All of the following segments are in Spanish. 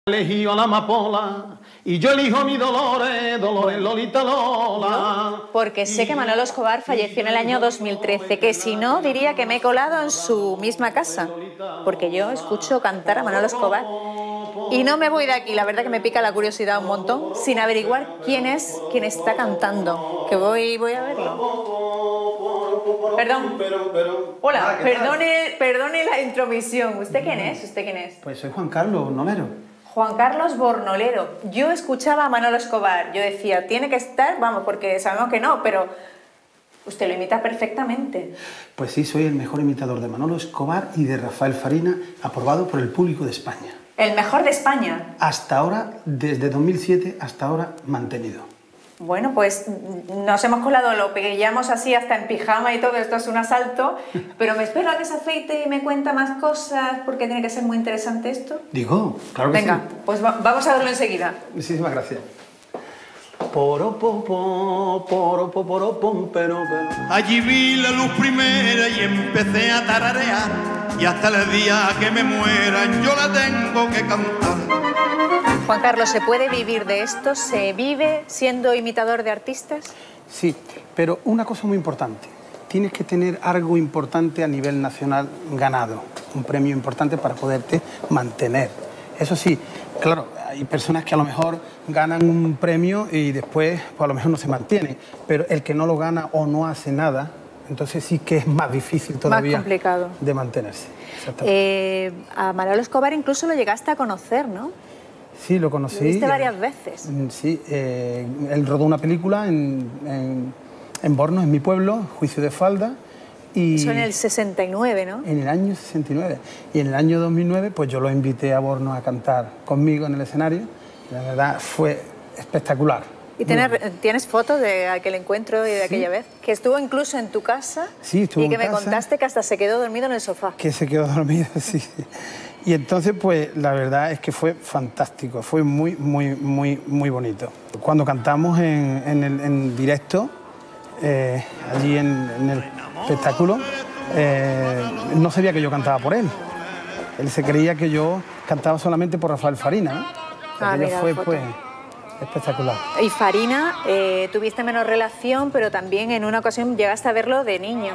Elegí a la amapola y yo elijo mi Dolores, Dolores Lolita Lola. Porque sé que Manolo Escobar falleció en el año 2013, que si no diría que me he colado en su misma casa, porque yo escucho cantar a Manolo Escobar y no me voy de aquí, la verdad que me pica la curiosidad un montón, sin averiguar quién es quien está cantando, que voy a verlo. Perdón. Hola, perdone la intromisión. ¿Usted quién es? ¿Usted quién es? Pues soy Juan Carlos Nolero. Juan Carlos Bornolero. Yo escuchaba a Manolo Escobar, yo decía, tiene que estar, vamos, porque sabemos que no, pero usted lo imita perfectamente. Pues sí, soy el mejor imitador de Manolo Escobar y de Rafael Farina, aprobado por el público de España. ¿El mejor de España? Hasta ahora, desde 2007 hasta ahora, mantenido. Bueno, pues nos hemos colado, lo pillamos así hasta en pijama y todo, esto es un asalto, pero me espero a que se afeite y me cuenta más cosas, porque tiene que ser muy interesante esto. Digo, claro que sí. Venga, pues vamos a verlo enseguida. Muchísimas gracias. Allí vi la luz primera y empecé a tararear, y hasta el día que me muera yo la tengo que cantar. Juan Carlos, ¿se puede vivir de esto? ¿Se vive siendo imitador de artistas? Sí, pero una cosa muy importante. Tienes que tener algo importante a nivel nacional ganado, un premio importante para poderte mantener. Eso sí, claro, hay personas que a lo mejor ganan un premio y después pues, a lo mejor no se mantienen, pero el que no lo gana o no hace nada, entonces sí que es más difícil todavía más complicado de mantenerse. A Manolo Escobar incluso lo llegaste a conocer, ¿no? Sí, lo conocí. ¿Lo viste varias veces? Sí, él rodó una película en Bornos, en mi pueblo, Juicio de Falda. Y eso en el 69, ¿no? En el año 69. Y en el año 2009, pues yo lo invité a Bornos a cantar conmigo en el escenario. La verdad, fue espectacular. ¿Y tienes fotos de aquel encuentro y de aquella vez? Que estuvo incluso en tu casa. Sí, estuvo en casa. Y que me contaste que hasta se quedó dormido en el sofá. Que se quedó dormido, sí. Y entonces, pues, la verdad es que fue fantástico. Fue muy, muy, muy, muy bonito. Cuando cantamos en directo, allí en el espectáculo, no sabía que yo cantaba por él. Él se creía que yo cantaba solamente por Rafael Farina, ¿no? Aquello fue, pues, espectacular. Y Farina, tuviste menos relación, pero también en una ocasión llegaste a verlo de niño.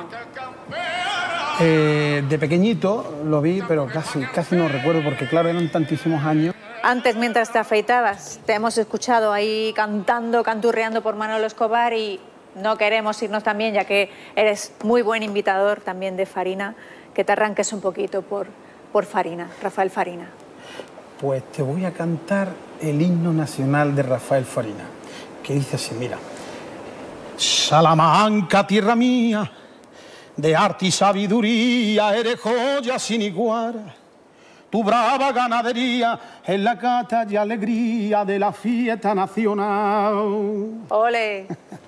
De pequeñito lo vi, pero casi no recuerdo, porque claro, eran tantísimos años. Antes, mientras te afeitabas, te hemos escuchado ahí cantando, canturreando por Manolo Escobar y no queremos irnos también, ya que eres muy buen imitador también de Farina, que te arranques un poquito por Farina, Rafael Farina. Pues te voy a cantar el himno nacional de Rafael Farina, que dice así, mira. Salamanca, tierra mía, de arte y sabiduría, eres joya sin igual. Tu brava ganadería es la cata y alegría de la fiesta nacional. ¡Ole!